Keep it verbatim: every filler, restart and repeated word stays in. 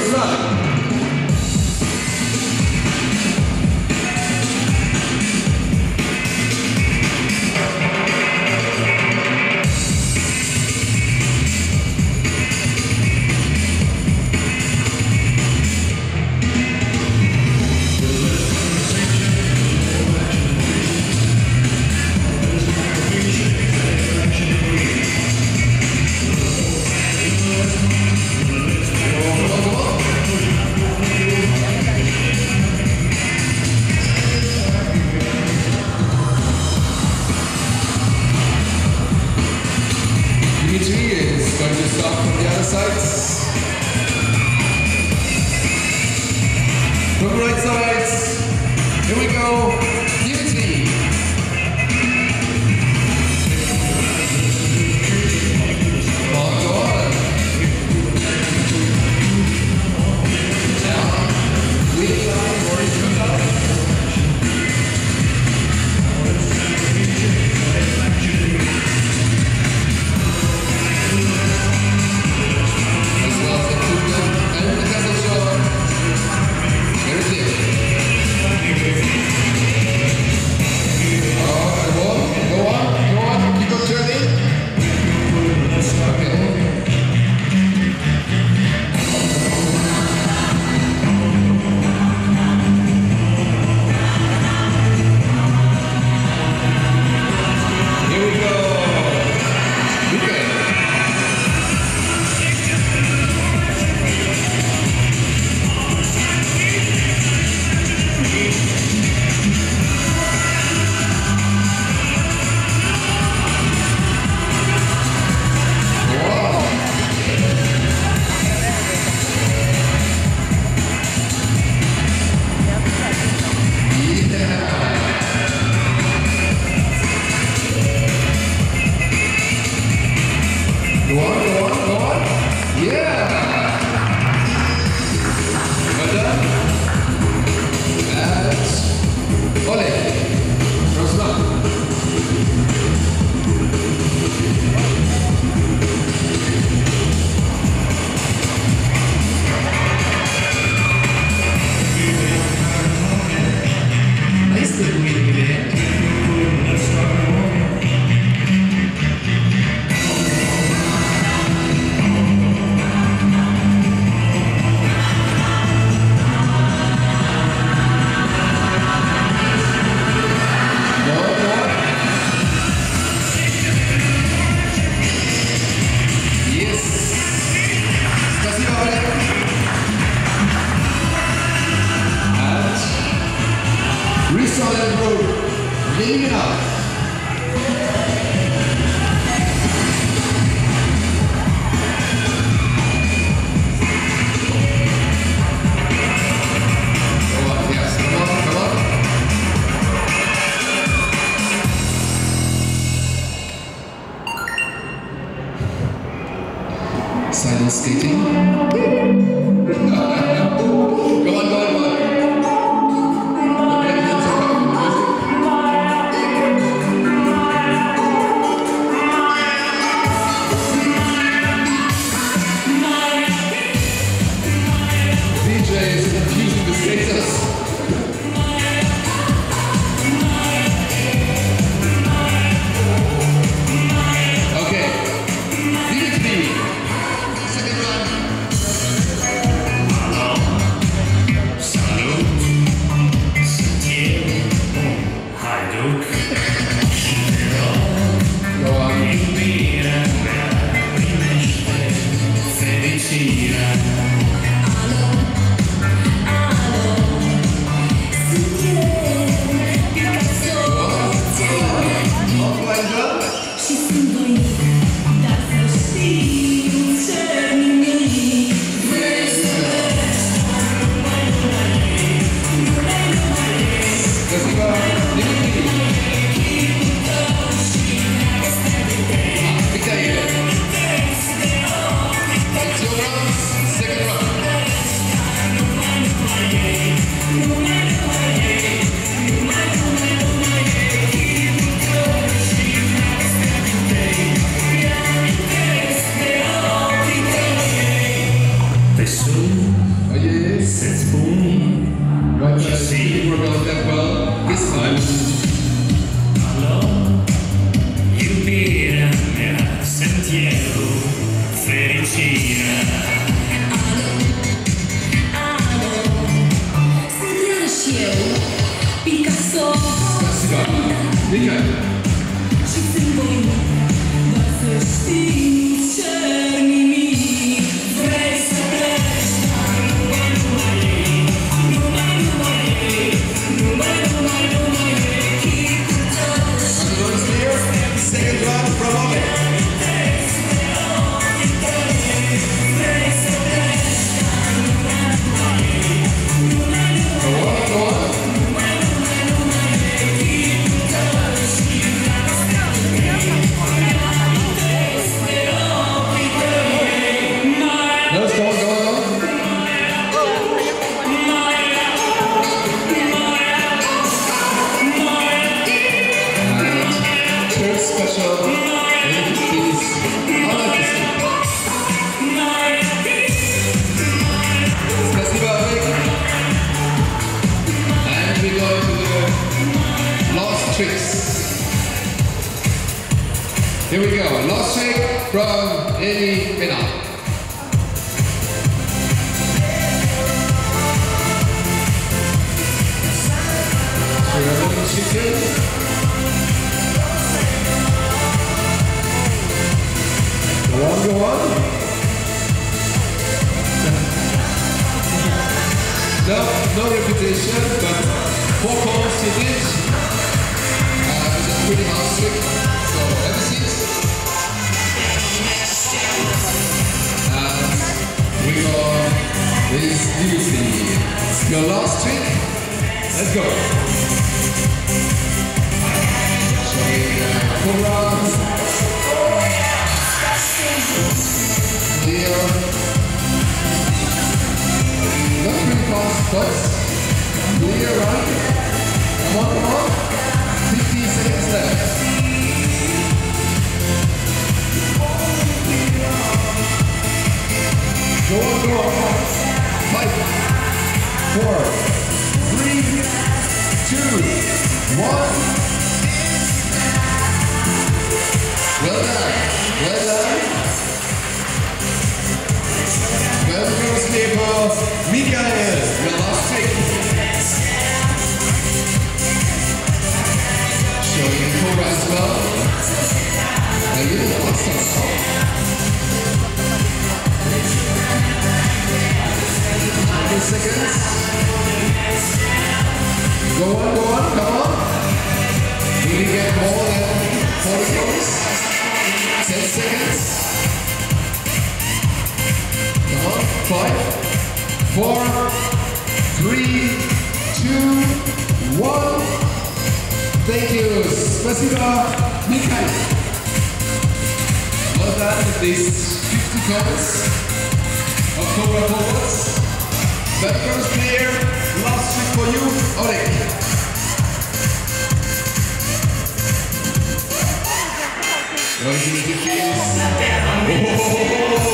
Ruslan. Dimitri is going to start from the other sides. From the right sides. Here we go. Dimitri. Come on, go on. Down. Lead line, horizontal. Go on, go on, go on. Yeah! Well done. And Oleg. Ruslan. Nice little wheel there. Solid road, leave it up. Come on, yes, come on, come on. Sidle skating. Go on, go on, go on. Soon Oh yes. It's boom. Right, uh, didn't work out that well this time. Allo, iubire-mi, sentiero, fericire. Picasso, Michael. ci simboli da festini cerni mi resta resta numai numai numai numai numai numai numai keep the touch. Everyone's clear? Second round from Oleg. Go on, go on. Let's go, go, go. And third special is Anarchism. Festival Week. And we go to the last tricks. Here we go. Last trick from Eli Pena. Chicken. Go on, go on. No, no repetition, but four calls to did. Uh, it's a pretty house trick, so have a seat. And we go this easy. Your last trick. Let's go. Cobra, clear, not pretty fast, but clear, right? Come on, come on, fifty seconds left. Go on, go on, five, four, three, two, one. Well done, well done. Well goes people, Michael, your last trick. Showing the Cobra as well. A little awesome song. twenty seconds. Go on, go on, come on. Will you get more than forty goals? ten seconds. Come on. Five, four, three, two, one. Thank you. Spasiba, Michael. Well done with these fifty comments of Cobra forwards. Background player, last trick for you, Oleg. Going to the defense. Oh.